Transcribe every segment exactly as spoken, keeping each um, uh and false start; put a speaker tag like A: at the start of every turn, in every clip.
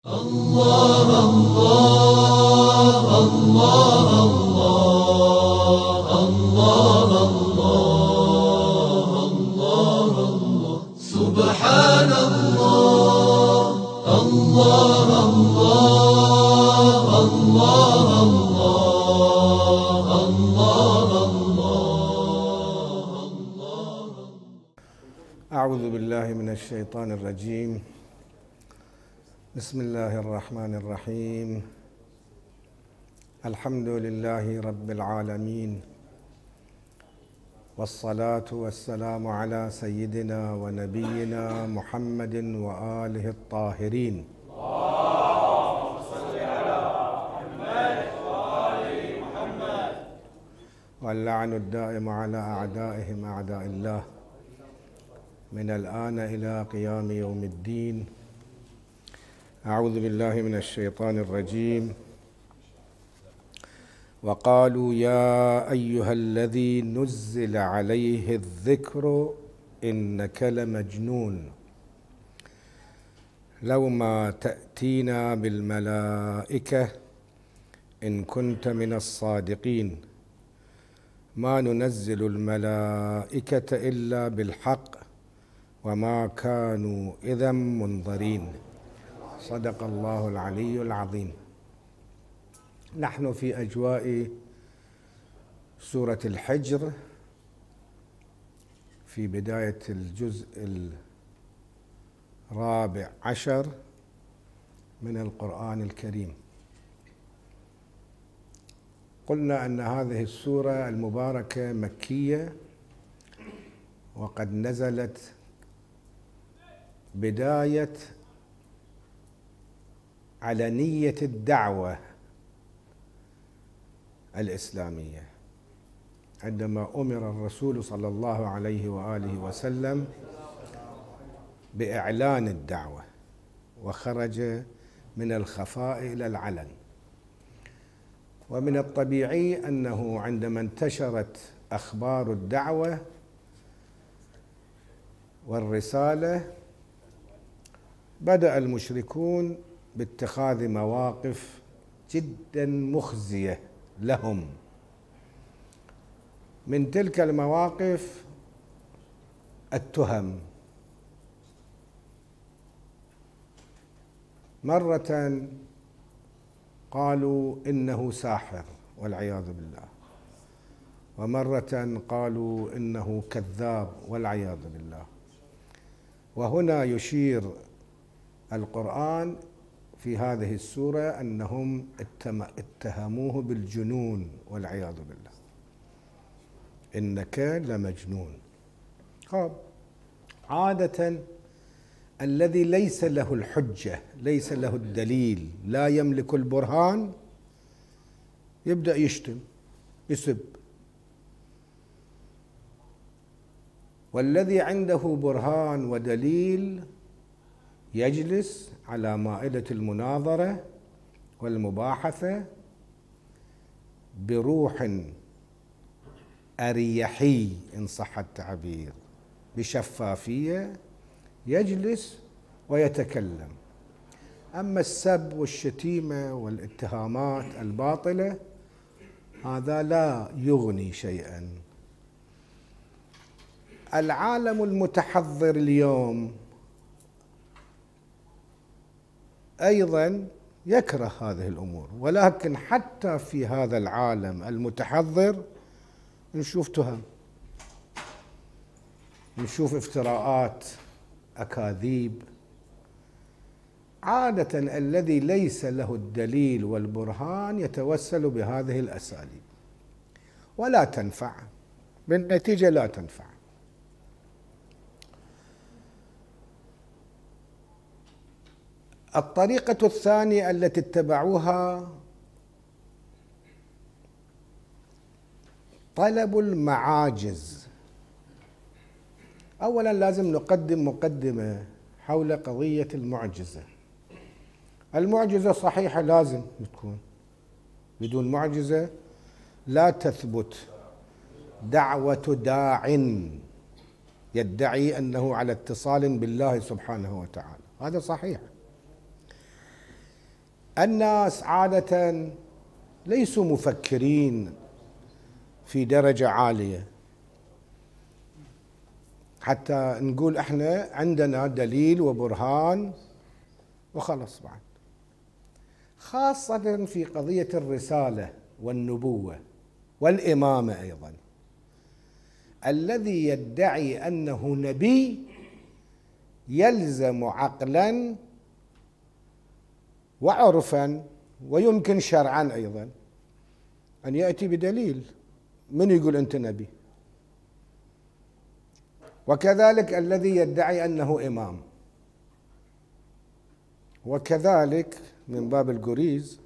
A: الله الله الله الله الله الله الله سبحان الله الله الله الله الله الله الله.
B: أعوذ بالله من الشيطان الرجيم. بسم الله الرحمن الرحيم. الحمد لله رب العالمين، والصلاة والسلام على سيدنا ونبينا محمد وآله الطاهرين.
C: اللهم صل على محمد وآل محمد.
B: واللعن الدائم على أعدائهم أعداء الله من الآن إلى قيام يوم الدين. أعوذ بالله من الشيطان الرجيم. وقالوا يا أيها الذي نزل عليه الذكر إنك لمجنون لو ما تأتينا بالملائكة إن كنت من الصادقين ما ننزل الملائكة إلا بالحق وما كانوا إذا منظرين. صدق الله العلي العظيم. نحن في أجواء سورة الحجر في بداية الجزء الرابع عشر من القرآن الكريم. قلنا أن هذه السورة المباركة مكية، وقد نزلت بداية علنية الدعوة الإسلامية، عندما أمر الرسول صلى الله عليه وآله وسلم بإعلان الدعوة وخرج من الخفاء إلى العلن. ومن الطبيعي أنه عندما انتشرت أخبار الدعوة والرسالة بدأ المشركون باتخاذ مواقف جدا مخزية لهم. من تلك المواقف التهم. مرة قالوا إنه ساحر والعياذ بالله، ومرة قالوا إنه كذاب والعياذ بالله. وهنا يشير القرآن في هذه السورة أنهم اتهموه بالجنون والعياذ بالله، إنك لمجنون. خاب عادة الذي ليس له الحجة، ليس له الدليل، لا يملك البرهان، يبدأ يشتم يسب. والذي عنده برهان ودليل يجلس على مائدة المناظرة والمباحثة بروح أريحي إن صح التعبير، بشفافية، يجلس ويتكلم. أما السب والشتيمة والاتهامات الباطلة هذا لا يغني شيئا. العالم المتحضر اليوم أيضا يكره هذه الأمور، ولكن حتى في هذا العالم المتحضر نشوف تهم، نشوف افتراءات، أكاذيب. عادة الذي ليس له الدليل والبرهان يتوسل بهذه الأساليب ولا تنفع، بالنتيجة لا تنفع. الطريقة الثانية التي اتبعوها طلب المعاجز. أولا لازم نقدم مقدمة حول قضية المعجزة. المعجزة صحيحة لازم تكون، بدون معجزة لا تثبت دعوة داع يدعي أنه على اتصال بالله سبحانه وتعالى، هذا صحيح. الناس عادة ليسوا مفكرين في درجة عالية حتى نقول احنا عندنا دليل وبرهان وخلص بعد، خاصة في قضية الرسالة والنبوة والإمامة أيضا. الذي يدعي أنه نبي يلزم عقلا وعرفا ويمكن شرعا أيضا أن يأتي بدليل من يقول أنت نبي، وكذلك الذي يدعي أنه إمام، وكذلك من باب الجريز،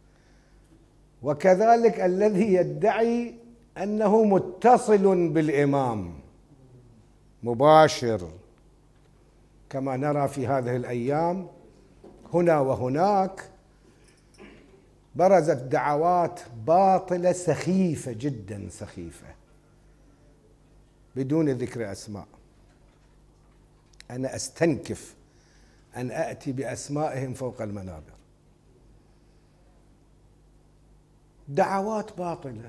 B: وكذلك الذي يدعي أنه متصل بالإمام مباشر، كما نرى في هذه الأيام هنا وهناك برزت دعوات باطلة سخيفة جدا سخيفة بدون ذكر أسماء. أنا أستنكف أن أأتي بأسمائهم فوق المنابر. دعوات باطلة،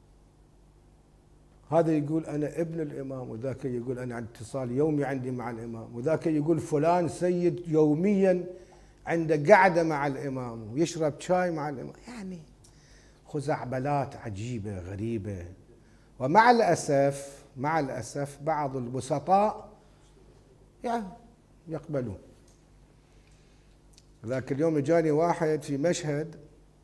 B: هذا يقول أنا ابن الإمام، وذاك يقول أنا عندي اتصال يومي عندي مع الإمام، وذاك يقول فلان سيد يوميا عنده قعدة مع الإمام ويشرب شاي مع الإمام. يعني خزعبلات عجيبة غريبة. ومع الأسف مع الأسف بعض البسطاء يعني يقبلون. ذاك اليوم جاني واحد في مشهد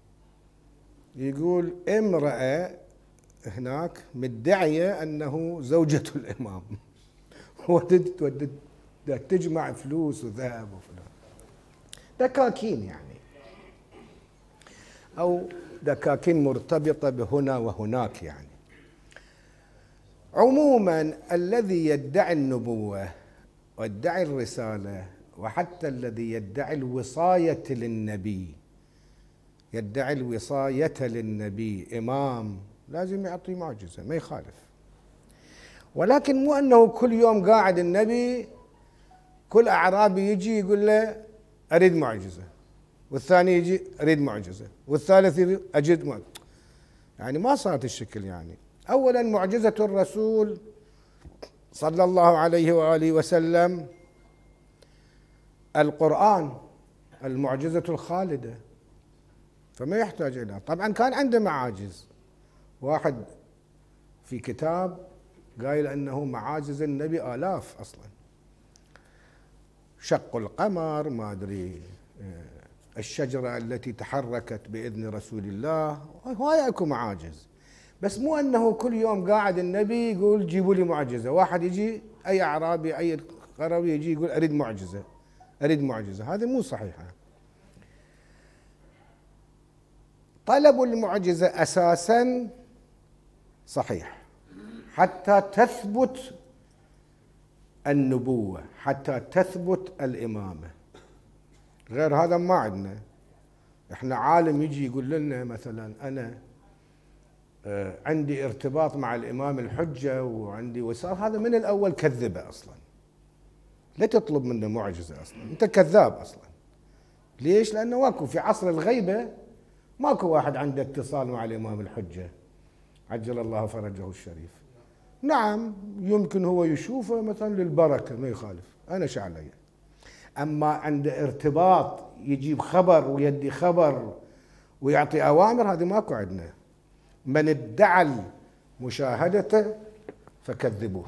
B: يقول امرأة هناك مدعية أنه زوجة الإمام ودت ودت تجمع فلوس وذهب وفلان، دكاكين يعني، أو دكاكين مرتبطة بهنا وهناك يعني. عموما الذي يدعي النبوة ويدعي الرسالة، وحتى الذي يدعي الوصاية للنبي يدعي الوصاية للنبي إمام، لازم يعطي معجزة ما يخالف. ولكن مو أنه كل يوم قاعد النبي كل أعرابي يجي يقول له أريد معجزة، والثاني يجي أريد معجزة، والثالث يجي أجد معجزة. يعني ما صارت الشكل. يعني أولا معجزة الرسول صلى الله عليه وآله وسلم القرآن، المعجزة الخالدة، فما يحتاج إليها. طبعا كان عنده معاجز، واحد في كتاب قايل أنه معاجز النبي آلاف أصلا، شق القمر، ما أدري الشجرة التي تحركت بإذن رسول الله، هواي أكو معاجز. بس مو أنه كل يوم قاعد النبي يقول جيبوا لي معجزة. واحد يجي أي أعرابي أي قروي يجي يقول أريد معجزة أريد معجزة، هذا مو صحيحة. طلب المعجزة أساسا صحيح حتى تثبت النبوة، حتى تثبت الإمامة. غير هذا ما عندنا. احنا عالم يجي يقول لنا مثلا أنا عندي ارتباط مع الإمام الحجة وعندي وصال، هذا من الأول كذبه أصلا. لا تطلب منه معجزة أصلا، أنت كذاب أصلا. ليش؟ لأنه ماكو في عصر الغيبة ماكو واحد عنده اتصال مع الإمام الحجة عجل الله فرجه الشريف. نعم يمكن هو يشوفه مثلا للبركة ما يخالف، أنا شو علي. أما عنده ارتباط يجيب خبر ويدي خبر ويعطي أوامر، هذه ماكو عندنا. من ادعى مشاهدته فكذبوه.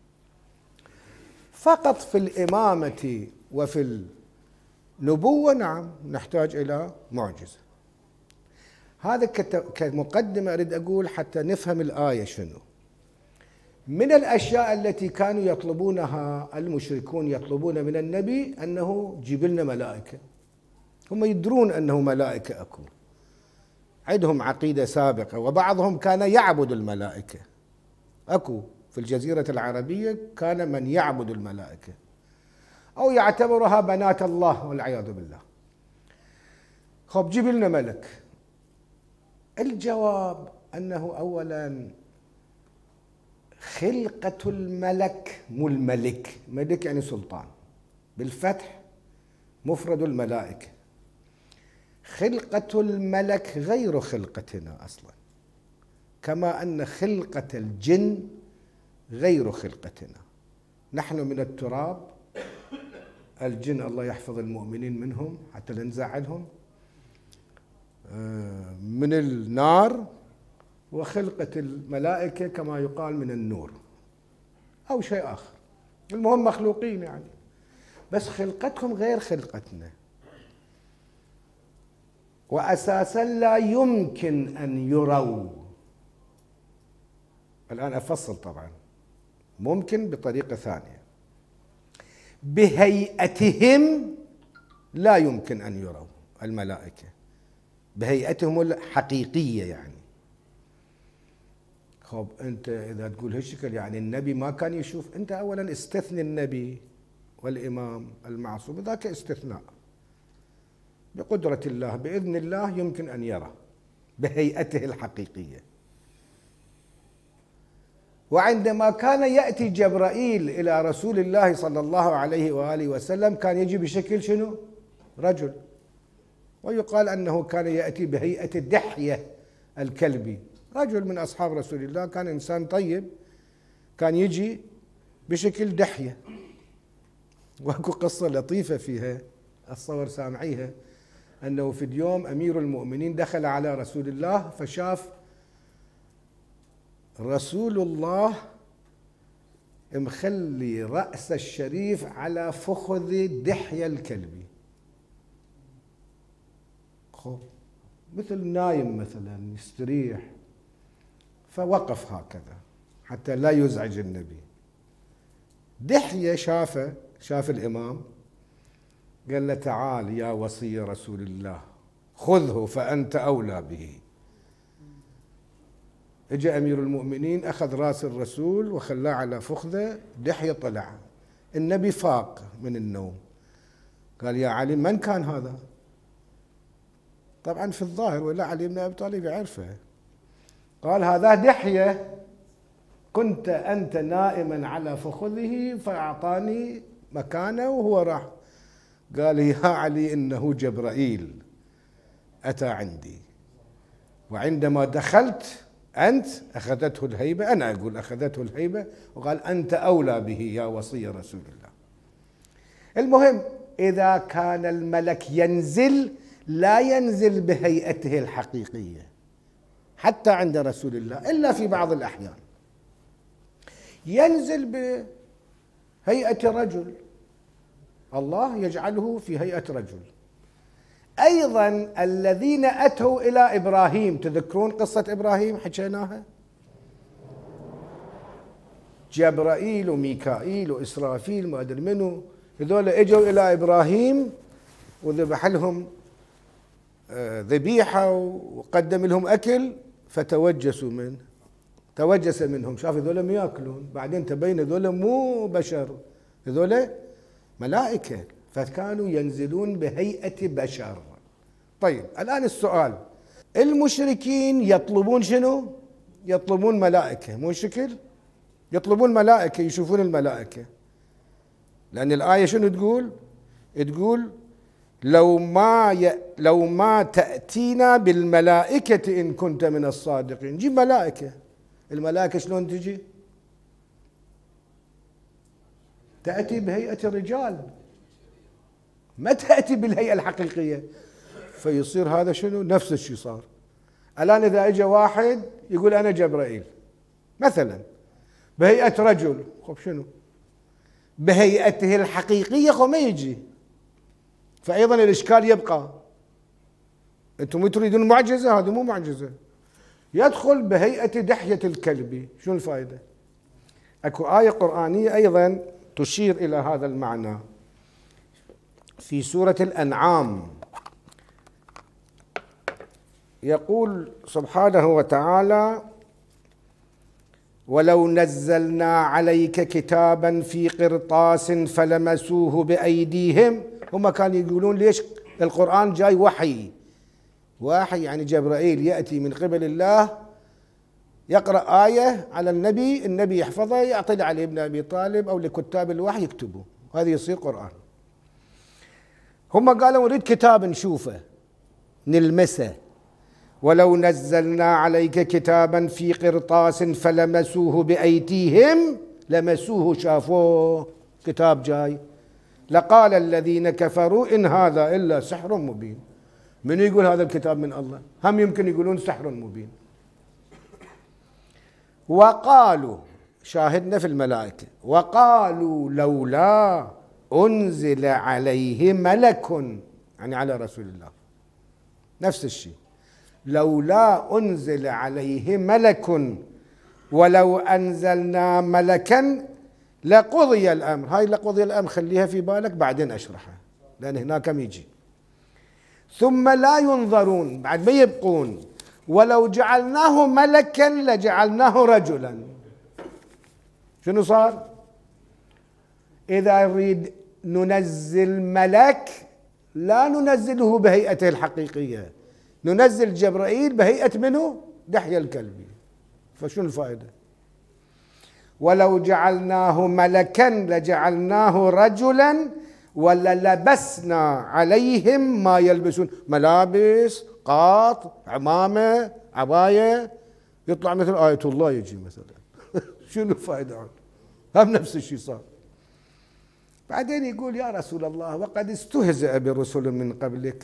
B: فقط في الإمامة وفي النبوة نعم نحتاج إلى معجزة. هذا كمقدمة أريد أقول حتى نفهم الآية شنو. من الأشياء التي كانوا يطلبونها المشركون يطلبون من النبي أنه جيب لنا ملائكة. هم يدرون أنه ملائكة أكو، عندهم عقيدة سابقة، وبعضهم كان يعبد الملائكة. أكو في الجزيرة العربية كان من يعبد الملائكة أو يعتبرها بنات الله والعياذ بالله. خب جيب لنا ملك. الجواب أنه أولا خلقة الملك مو الملك، ملك يعني سلطان بالفتح، مفرد الملائكة. خلقة الملك غير خلقتنا أصلا، كما أن خلقة الجن غير خلقتنا. نحن من التراب، الجن الله يحفظ المؤمنين منهم حتى لا نزعلهم، من النار، وخلقة الملائكة كما يقال من النور أو شيء آخر. المهم مخلوقين يعني، بس خلقتهم غير خلقتنا، وأساسا لا يمكن أن يروا. الآن أفصل طبعا، ممكن بطريقة ثانية، بهيئتهم لا يمكن أن يروا الملائكة، بهيئتهم الحقيقية يعني. خب أنت إذا تقول هالشكل يعني النبي ما كان يشوف، أنت أولا استثني النبي والإمام المعصوم، ذاك استثناء. بقدرة الله بإذن الله يمكن أن يرى بهيئته الحقيقية. وعندما كان يأتي جبرائيل إلى رسول الله صلى الله عليه وآله وسلم كان يجي بشكل شنو؟ رجل. ويقال أنه كان يأتي بهيئة دحية الكلبي، رجل من أصحاب رسول الله، كان إنسان طيب، كان يجي بشكل دحية. واكو قصة لطيفة فيها أتصور سامعيها، أنه في اليوم أمير المؤمنين دخل على رسول الله فشاف رسول الله مخلي رأس الشريف على فخذ دحية الكلبي، خب مثل نايم مثلا يستريح، فوقف هكذا حتى لا يزعج النبي. دحية شافه، شاف الإمام، قال له تعال يا وصي رسول الله خذه فأنت أولى به. اجى أمير المؤمنين أخذ رأس الرسول وخلاه على فخذه، دحية طلع، النبي فاق من النوم، قال يا علي من كان هذا؟ طبعا في الظاهر ولا علي بن أبي طالب يعرفه، قال هذا دحية، كنت أنت نائما على فخذه فأعطاني مكانه وهو راح. قال يا علي إنه جبرائيل أتى عندي، وعندما دخلت أنت أخذته الهيبة، أنا أقول أخذته الهيبة، وقال أنت أولى به يا وصي رسول الله. المهم إذا كان الملك ينزل لا ينزل بهيئته الحقيقية حتى عند رسول الله، إلا في بعض الأحيان ينزل بهيئة رجل، الله يجعله في هيئة رجل. أيضا الذين أتوا إلى إبراهيم، تذكرون قصة إبراهيم حكيناها؟ جبرائيل وميكائيل وإسرافيل ما أدري منو، هذول إجوا إلى إبراهيم وذبح لهم ذبيحة وقدم لهم أكل، فتوجسوا منه، توجس منهم، شاف هذول ما ياكلون، بعدين تبين هذول مو بشر، هذول ملائكة، فكانوا ينزلون بهيئة بشر. طيب الآن السؤال، المشركين يطلبون شنو؟ يطلبون ملائكة، مو شكل؟ يطلبون ملائكة، يشوفون الملائكة، لأن الآية شنو تقول؟ تقول لو ما ي... لو ما تأتينا بالملائكة إن كنت من الصادقين. جيب ملائكة، الملائكة شلون تجي؟ تأتي بهيئة الرجال، ما تأتي بالهيئة الحقيقية، فيصير هذا شنو؟ نفس الشيء صار. الآن إذا اجى واحد يقول أنا جبرائيل مثلا بهيئة رجل، خب شنو؟ بهيئته الحقيقية خب ما يجي، فأيضا الإشكال يبقى. أنتم تريدون معجزة، هذه مو معجزة. يدخل بهيئة دحية الكلب، شنو الفائدة؟ أكو آية قرآنية أيضا تشير إلى هذا المعنى في سورة الأنعام، يقول سبحانه وتعالى ولو نزلنا عليك كتابا في قرطاس فلمسوه بأيديهم. هم كانوا يقولون ليش القرآن جاي وحي؟ وحي يعني جبرائيل يأتي من قبل الله يقرأ آية على النبي، النبي يحفظها يعطي لعلي بن أبي طالب أو لكتاب الوحي يكتبوا، هذا يصير قرآن. هم قالوا نريد كتاب نشوفه، نلمسه. ولو نزلنا عليك كتابا في قرطاس فلمسوه بأيديهم، لمسوه شافوه كتاب جاي، لقال الذين كفروا إن هذا إلا سحر مبين. من يقول هذا الكتاب من الله؟ هم يمكن يقولون سحر مبين. وقالوا، شاهدنا في الملائكة، وقالوا لولا أنزل عليه ملك، يعني على رسول الله نفس الشيء، لولا أنزل عليه ملك ولو أنزلنا ملكا لقضي الأمر. هاي لقضي الأمر خليها في بالك بعدين أشرحها، لأن هناك يجي. ثم لا ينظرون، بعد ما يبقون، ولو جعلناه ملكا لجعلناه رجلا. شنو صار؟ إذا نريد ننزل ملك لا ننزله بهيئته الحقيقية، ننزل جبرائيل بهيئة منه؟ دحية الكلبي. فشنو الفائدة؟ ولو جعلناه ملكا لجعلناه رجلا وللبسنا عليهم ما يلبسون، ملابس، قاط، عمامة، عباية، يطلع مثل آية الله يجي مثلا. شنو الفائدة عنه؟ هم نفس الشيء صار. بعدين يقول يا رسول الله وقد استهزأ برسل من قبلك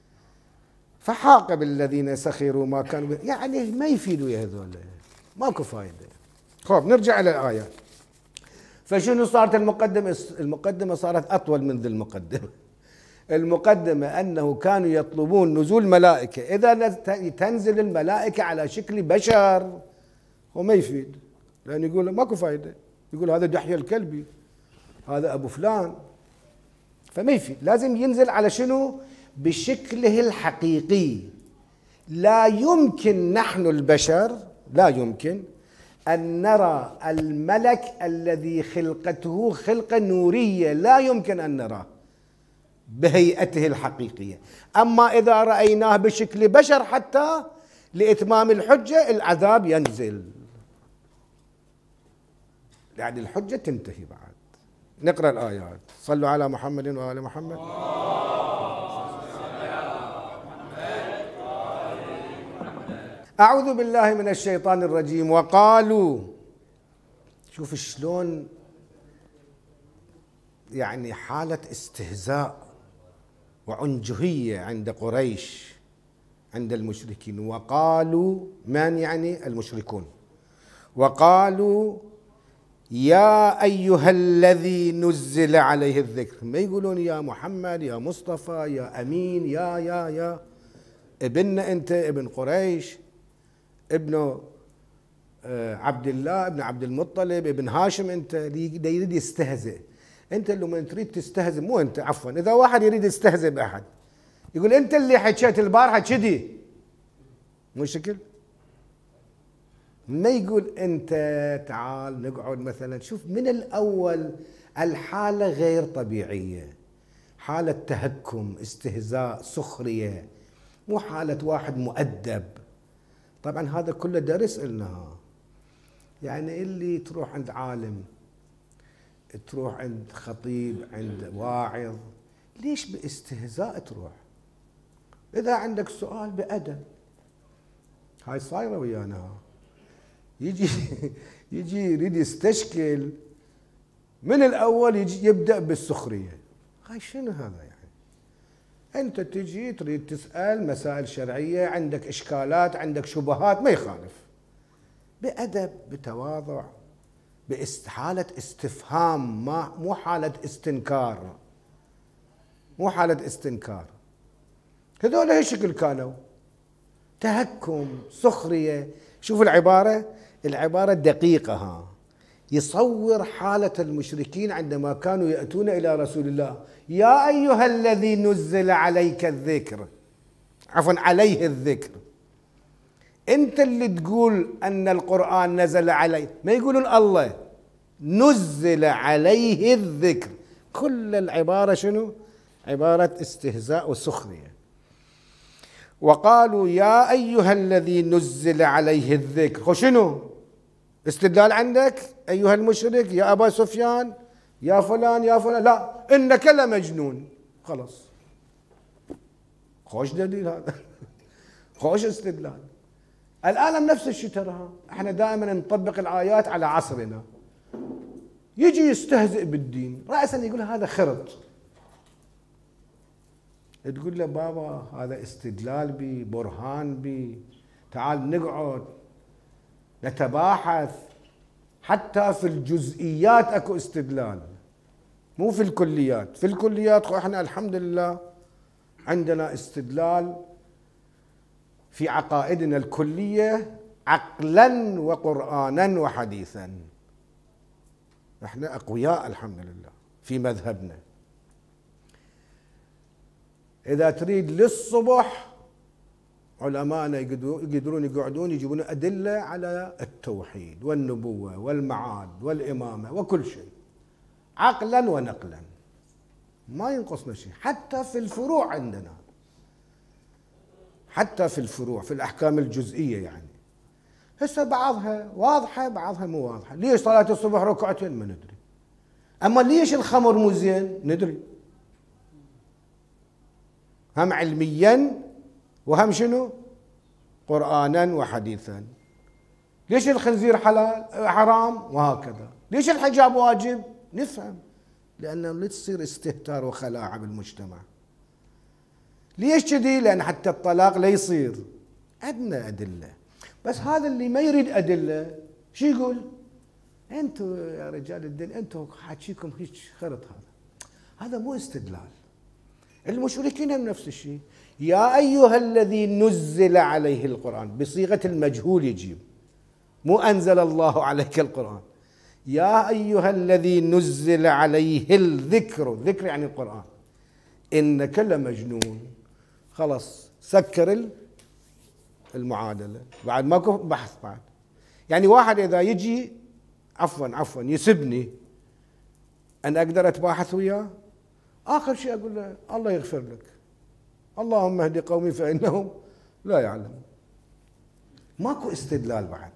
B: فحاق بالذين سخروا ما كانوا، يعني ما يفيدوا يا هذول، ماكو فائدة. خب نرجع إلى الآيات. فشنو صارت المقدمة؟ المقدمة صارت أطول من ذي المقدمة. المقدمة أنه كانوا يطلبون نزول ملائكة، إذا تنزل الملائكة على شكل بشر وما يفيد، لأن يقول ماكو فائدة، يقول هذا دحية الكلبي، هذا أبو فلان، فما يفيد. لازم ينزل على شنو؟ بشكله الحقيقي. لا يمكن نحن البشر، لا يمكن أن نرى الملك الذي خلقته خلقة نورية، لا يمكن أن نراه بهيئته الحقيقية. أما إذا رأيناه بشكل بشر حتى لإتمام الحجة العذاب ينزل، يعني الحجة تنتهي. بعد نقرأ الآيات. صلوا على محمد وآل محمد. أعوذ بالله من الشيطان الرجيم. وقالوا، شوف شلون يعني حالة استهزاء وعنجهية عند قريش، عند المشركين. وقالوا، من يعني؟ المشركون. وقالوا يا أيها الذي نزل عليه الذكر، ما يقولون يا محمد، يا مصطفى، يا أمين، يا يا يا ابننا أنت، ابن قريش، ابن عبد الله، ابن عبد المطلب، ابن هاشم، أنت اللي يريد يستهزئ. أنت لما تريد تستهزئ، مو أنت، عفوا، إذا واحد يريد يستهزئ بأحد يقول أنت اللي حكيت البارحة كذي، مو شكل؟ ما يقول أنت تعال نقعد مثلا. شوف من الأول الحالة غير طبيعية، حالة تهكم، استهزاء، سخرية، مو حالة واحد مؤدب. طبعا هذا كله درس لنا، يعني اللي تروح عند عالم، تروح عند خطيب، عند واعظ، ليش باستهزاء تروح؟ إذا عندك سؤال بأدب. هاي صايرة ويانا، يجي يجي يريد يستشكل من الأول، يجي يبدأ بالسخرية. هاي شنو هذا يعني؟ أنت تجي تريد تسأل مسائل شرعية، عندك إشكالات، عندك شبهات، ما يخالف، بأدب، بتواضع، بحالة استفهام، ما مو حالة استنكار، مو حالة استنكار. هذول هالشكل كانوا، تهكم، سخرية. شوفوا العبارة، العبارة دقيقة، ها يصور حالة المشركين عندما كانوا يأتون إلى رسول الله. يا أيها الذي نزل عليك الذكر، عفوا عليه الذكر، أنت اللي تقول أن القرآن نزل عليه، ما يقولون الله نزل عليه الذكر. كل العبارة شنو؟ عبارة استهزاء وسخرية. وقالوا يا أيها الذي نزل عليه الذكر. خو شنو استدلال عندك أيها المشرك، يا أبا سفيان، يا فلان، يا فلان؟ لا، إنك لمجنون. خلاص، خوش دليل هذا خوش استدلال. العالم نفس الشيء ترى، احنا دائما نطبق الآيات على عصرنا. يجي يستهزئ بالدين رأسا يقول هذا خرط، تقول له بابا هذا استدلال بي، برهان بي، تعال نقعد نتباحث، حتى في الجزئيات اكو استدلال مو في الكليات. في الكليات احنا الحمد لله عندنا استدلال في عقائدنا الكلية عقلا وقرآنا وحديثا، احنا اقوياء الحمد لله في مذهبنا. اذا تريد للصبح علماءنا يقدرون يقعدون يجيبون أدلة على التوحيد والنبوة والمعاد والإمامة وكل شيء عقلا ونقلا، ما ينقصنا شيء. حتى في الفروع عندنا، حتى في الفروع في الأحكام الجزئية يعني هسه بعضها واضحة بعضها مو واضحة. ليش صلاة الصبح ركعتين؟ ما ندري. أما ليش الخمر مو زين؟ ندري. هم علميا وهم شنو؟ قرآنا وحديثا. ليش الخنزير حلال حرام؟ وهكذا. ليش الحجاب واجب؟ نفهم، لأنه لا تصير استهتار وخلاعة بالمجتمع. ليش كذي؟ لأن حتى الطلاق لا يصير. عندنا أدلة، بس هذا اللي ما يريد أدلة شو يقول؟ أنتوا يا رجال الدين أنتوا حاكيكم هيك خرط. هذا هذا مو استدلال. المشركين هم نفس الشيء. يا أيها الذي نزل عليه القرآن، بصيغة المجهول يجيب، مو أنزل الله عليك القرآن. يا أيها الذي نزل عليه الذكر، ذكر يعني القرآن، إنك لمجنون. خلاص سكر المعادلة، بعد ماكو بحث. بعد يعني واحد إذا يجي عفوا عفوا يسبني، أنا أقدر أتباحث وياه؟ آخر شيء أقول له الله يغفر لك، اللهم اهد قومي فإنهم لا يعلمون. ماكو استدلال بعد.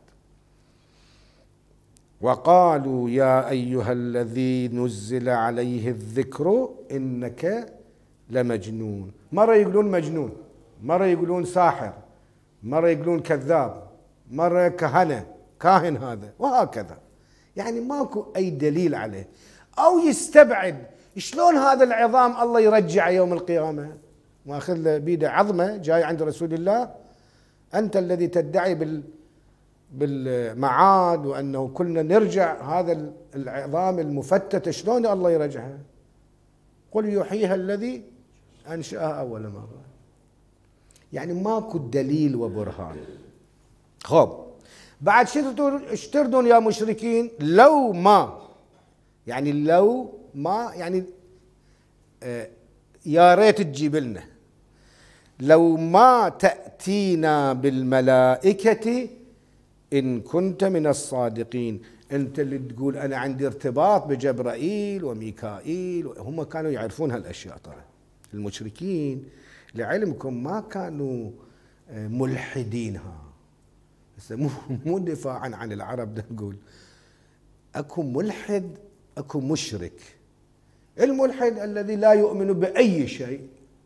B: وقالوا يا أيها الذي نزل عليه الذكر إنك لمجنون. مرة يقولون مجنون، مرة يقولون ساحر، مرة يقولون كذاب، مرة كهنة كاهن هذا، وهكذا. يعني ماكو أي دليل عليه. أو يستبعد شلون هذا العظام الله يرجع يوم القيامة، واخذ له بيده عظمة جاي عند رسول الله، أنت الذي تدعي بال بالمعاد وأنه كلنا نرجع، هذا العظام المفتتة شلون الله يرجعها؟ قل يحييها الذي أنشأها أول مرة. يعني ماكو دليل وبرهان. خب بعد ايش تردون يا مشركين؟ لو ما، يعني لو ما يعني آه يا ريت تجيب لنا، لو ما تأتينا بالملائكة إن كنت من الصادقين. أنت اللي تقول أنا عندي ارتباط بجبرائيل وميكائيل، هم كانوا يعرفون هالأشياء. ترى المشركين لعلمكم ما كانوا ملحدينها. مو مو دفاعا عن العرب، ده نقول اكو ملحد اكو مشرك. الملحد الذي لا يؤمن بأي شيء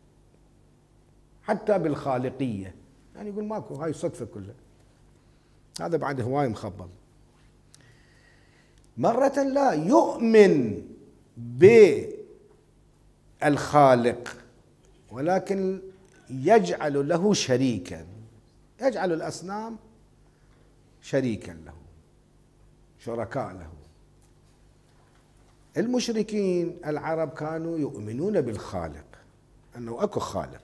B: حتى بالخالقية، يعني يقول ماكو، هاي صدفة كلها. هذا بعد هواي مخبل. مرة لا يؤمن بالخالق ولكن يجعل له شريكا، يجعل الأصنام شريكا له، شركاء له. المشركين العرب كانوا يؤمنون بالخالق، أنه أكو خالق.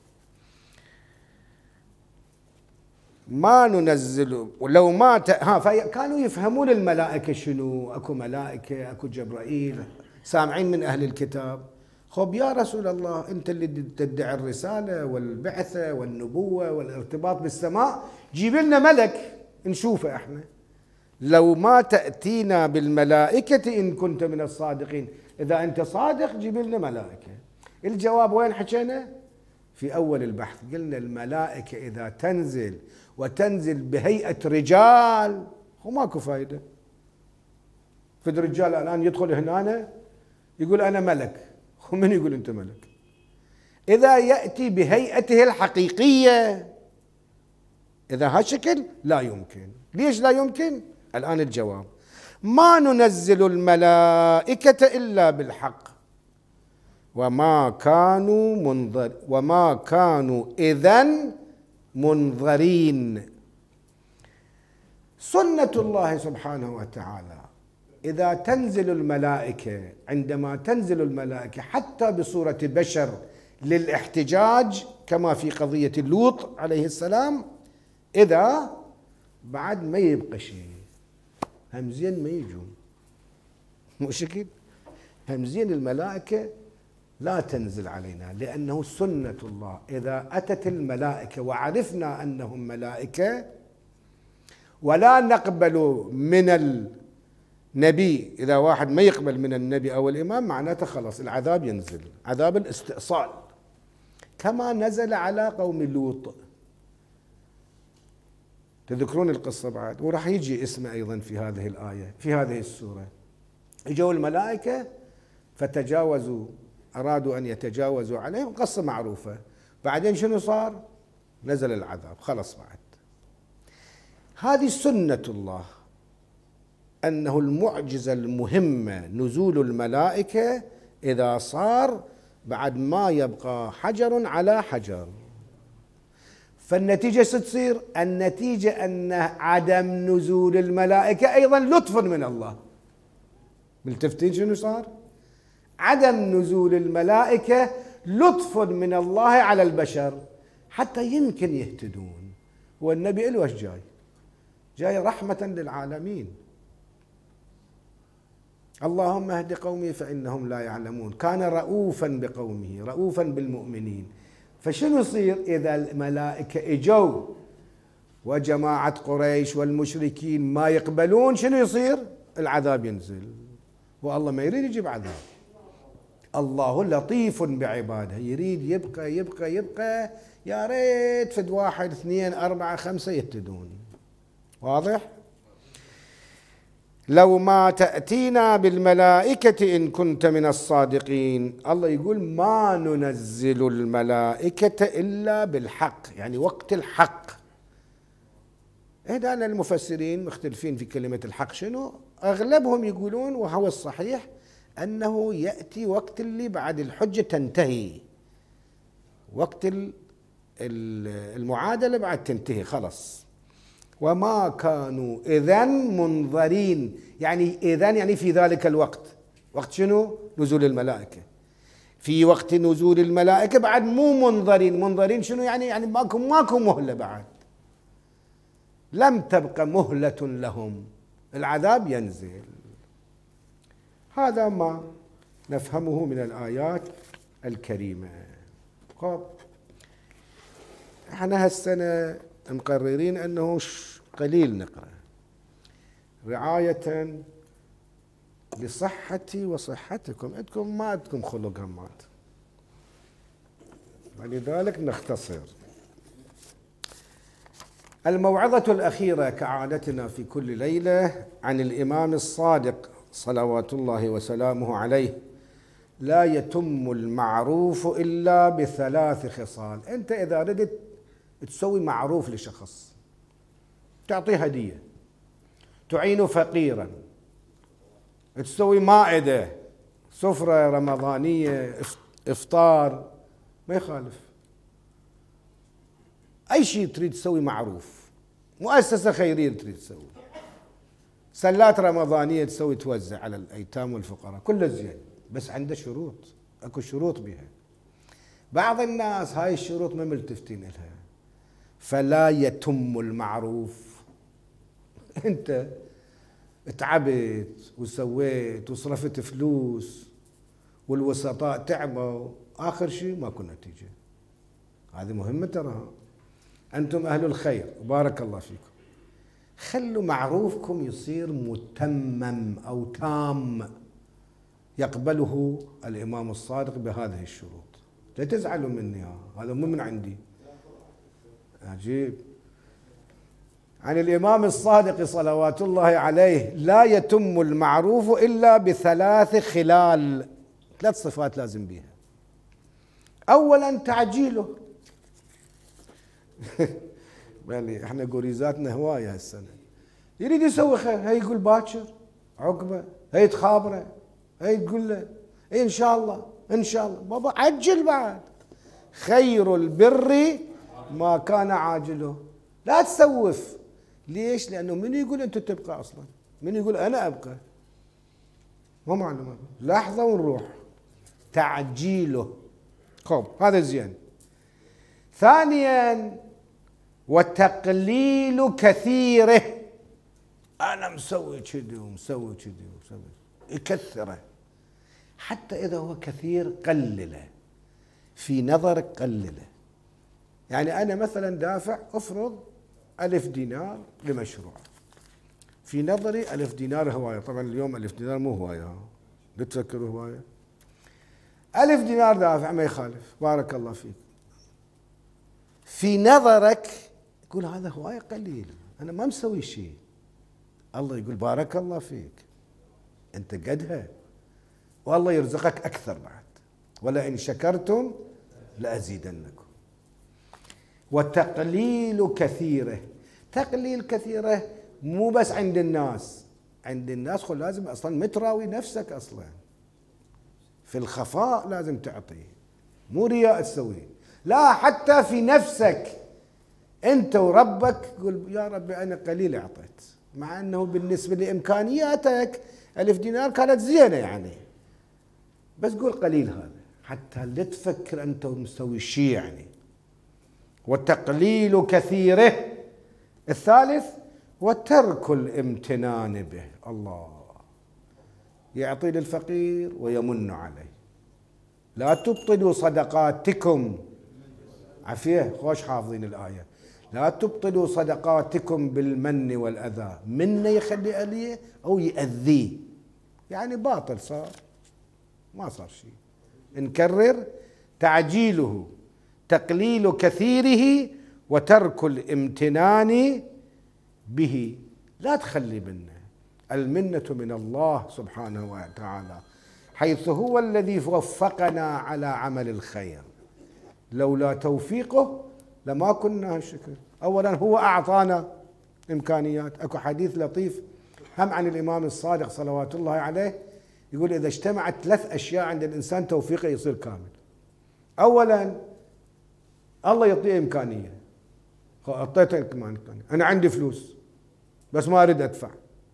B: ما ننزل ولو ما ت... ها فكانوا يفهمون الملائكة شنو، أكو ملائكة أكو جبرائيل، سامعين من أهل الكتاب. خب يا رسول الله أنت اللي تدعي الرسالة والبعثة والنبوة والارتباط بالسماء، جيب لنا ملك نشوفه احنا. لو ما تأتينا بالملائكة إن كنت من الصادقين، إذا أنت صادق جيب لنا ملائكة. الجواب وين حكينا؟ في أول البحث قلنا الملائكة إذا تنزل وتنزل بهيئة رجال هو ماكو فايدة. فد رجال الآن يدخل هنا يقول أنا ملك، ومن يقول أنت ملك؟ إذا يأتي بهيئته الحقيقية، إذا هالشكل لا يمكن. ليش لا يمكن؟ الآن الجواب: ما ننزل الملائكة إلا بالحق وما كانوا منظر وما كانوا إذن منظرين. سنة الله سبحانه وتعالى إذا تنزل الملائكة، عندما تنزل الملائكة حتى بصورة بشر للاحتجاج كما في قضية لوط عليه السلام، إذا بعد ما يبقى شيء همزين ما يجون، مو شكل همزين الملائكة لا تنزل علينا، لأنه سنة الله إذا أتت الملائكة وعرفنا أنهم ملائكة ولا نقبل من النبي، إذا واحد ما يقبل من النبي أو الإمام معناته خلاص العذاب ينزل، عذاب الاستئصال كما نزل على قوم لوط. تذكرون القصة بعد، وراح يجي اسمه أيضا في هذه الآية في هذه السورة. اجوا الملائكة فتجاوزوا، أرادوا أن يتجاوزوا عليهم، قصة معروفة. بعدين شنو صار؟ نزل العذاب، خلص بعد. هذه سنة الله، أنه المعجزة المهمة نزول الملائكة إذا صار بعد ما يبقى حجر على حجر. فالنتيجة ستصير النتيجة أن عدم نزول الملائكة أيضا لطف من الله. ملتفتين شنو صار؟ عدم نزول الملائكة لطف من الله على البشر حتى يمكن يهتدون. والنبي له ايش جاي؟ جاي رحمة للعالمين. اللهم اهد قومي فإنهم لا يعلمون. كان رؤوفا بقومه رؤوفا بالمؤمنين. فشنو يصير إذا الملائكة اجوا وجماعة قريش والمشركين ما يقبلون؟ شنو يصير؟ العذاب ينزل. والله ما يريد يجيب عذاب، الله لطيف بعباده، يريد يبقى يبقى يبقى يا ريت فد واحد اثنين أربعة خمسة يهتدون. واضح؟ لو ما تأتينا بالملائكة إن كنت من الصادقين. الله يقول ما ننزل الملائكة إلا بالحق، يعني وقت الحق. هذا المفسرين مختلفين في كلمة الحق شنو، أغلبهم يقولون وهو الصحيح أنه يأتي وقت اللي بعد الحجة تنتهي، وقت المعادلة بعد تنتهي خلص. وما كانوا إذن منظرين، يعني إذن يعني في ذلك الوقت. وقت شنو؟ نزول الملائكة. في وقت نزول الملائكة بعد مو منظرين. منظرين شنو يعني؟ يعني ماكو ماكو مهلة بعد، لم تبقى مهلة لهم، العذاب ينزل. هذا ما نفهمه من الآيات الكريمة. طيب احنا هالسنة مقررين أنه قليل نقرأ رعاية لصحتي وصحتكم. عندكم ما عندكم خلق همات، ولذلك نختصر. الموعظة الأخيرة كعادتنا في كل ليلة عن الإمام الصادق صلوات الله وسلامه عليه: لا يتم المعروف إلا بثلاث خصال. أنت إذا ردت تسوي معروف لشخص، تعطيه هدية، تعين فقيرا، تسوي مائدة، سفرة رمضانية، إفطار، ما يخالف. أي شيء تريد تسوي معروف، مؤسسة خيرية تريد تسوي، سلات رمضانية تسوي توزع على الأيتام والفقراء، كله زين، بس عنده شروط، أكو شروط بها. بعض الناس هاي الشروط ما ملتفتين لها، فلا يتم المعروف. أنت تعبت وسويت وصرفت فلوس والوسطاء تعبوا، آخر شيء ماكو نتيجة. هذه مهمة ترى. أنتم أهل الخير بارك الله فيكم، خلوا معروفكم يصير متمم أو تام يقبله الإمام الصادق بهذه الشروط. لا تزعلوا مني، هذا مو من عندي، عجيب. عن الإمام الصادق صلوات الله عليه: لا يتم المعروف إلا بثلاث خلال. ثلاث صفات لازم بها. أولا تعجيله. يعني احنا قريزاتنا هواية هالسنة، يريد يسوي خير، هي يقول باكر عقبه، هي تخابره، هي تقول له إيه إن شاء الله إن شاء الله. بابا عجل بعد، خير البر ما كان عاجله. لا تسوف. ليش؟ لأنه من يقول أنت تبقى أصلا؟ من يقول أنا أبقى؟ ما معلومة. لحظة ونروح. تعجيله. خب هذا زين. ثانيا وتقليل كثيره. أنا مسوي كذي ومسوي كذي ومسوي، يكثره. حتى إذا هو كثير قلله، في نظرك قلله. يعني أنا مثلا دافع أفرض ألف دينار لمشروع، في نظري ألف دينار هواية. طبعا اليوم ألف دينار مو هواية، لا تفكروا هواية. ألف دينار دافع ما يخالف، بارك الله فيك. في نظرك يقول هذا هواية قليل، أنا ما مسوي شيء. الله يقول بارك الله فيك، أنت قدها، والله يرزقك أكثر بعد، ولئن شكرتم لأزيدنكم. وتقليل كثيره. تقليل كثيره مو بس عند الناس، عند الناس خل لازم أصلا متراوي نفسك أصلا، في الخفاء لازم تعطي، مو رياء تسوي. لا، حتى في نفسك أنت وربك قل يا ربي أنا قليل أعطيت، مع أنه بالنسبة لإمكانياتك ألف دينار كانت زينة يعني، بس قول قليل هذا، حتى لا تفكر أنت مسوي شيء يعني. وتقليل كثيره. الثالث وترك الامتنان به. الله يعطي للفقير ويمن عليه. لا تبطلوا صدقاتكم، عفيه خوش حافظين الآية، لا تبطلوا صدقاتكم بالمن والأذى. منه يخلي عليه أو يأذيه، يعني باطل صار، ما صار شيء. نكرر: تعجيله، تقليل كثيره، وترك الامتنان به. لا تخلي منه. المنة من الله سبحانه وتعالى، حيث هو الذي وفقنا على عمل الخير. لولا توفيقه لما كنا هالشكل. أولا هو أعطانا إمكانيات. أكو حديث لطيف هم عن الإمام الصادق صلوات الله عليه، يقول إذا اجتمعت ثلاث أشياء عند الإنسان توفيقه يصير كامل. أولا الله يعطيه إمكانية، أعطيته إمكانية، أنا عندي فلوس بس ما أريد أدفع،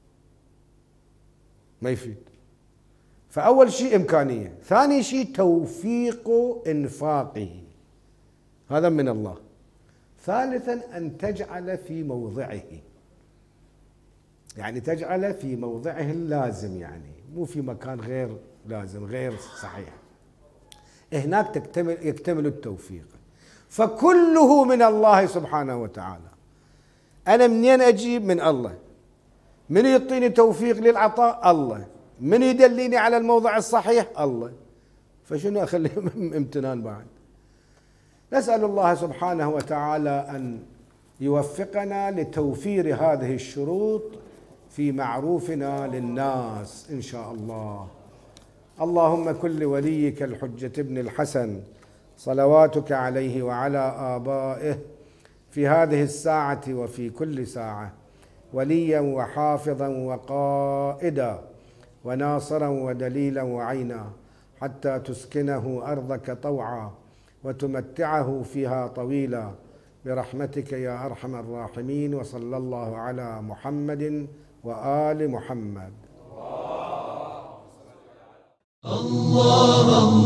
B: ما يفيد. فأول شيء إمكانية. ثاني شيء توفيق إنفاقه، هذا من الله. ثالثا أن تجعل في موضعه، يعني تجعل في موضعه اللازم، يعني مو في مكان غير لازم غير صحيح، هناك تكتمل يكتمل التوفيق. فكله من الله سبحانه وتعالى. أنا منين أجيب؟ من الله. من يعطيني توفيق للعطاء؟ الله. من يدليني على الموضع الصحيح؟ الله. فشنو أخلي امتنان بعد؟ نسأل الله سبحانه وتعالى أن يوفقنا لتوفير هذه الشروط في معروفنا للناس إن شاء الله. اللهم كن لوليك الحجة ابن الحسن صلواتك عليه وعلى آبائه في هذه الساعة وفي كل ساعة وليا وحافظا وقائدا وناصرا ودليلا وعينا، حتى تسكنه أرضك طوعا وتمتعه فيها طويلا برحمتك يا أرحم الراحمين. وصلى الله على محمد وآل محمد.
A: الله الله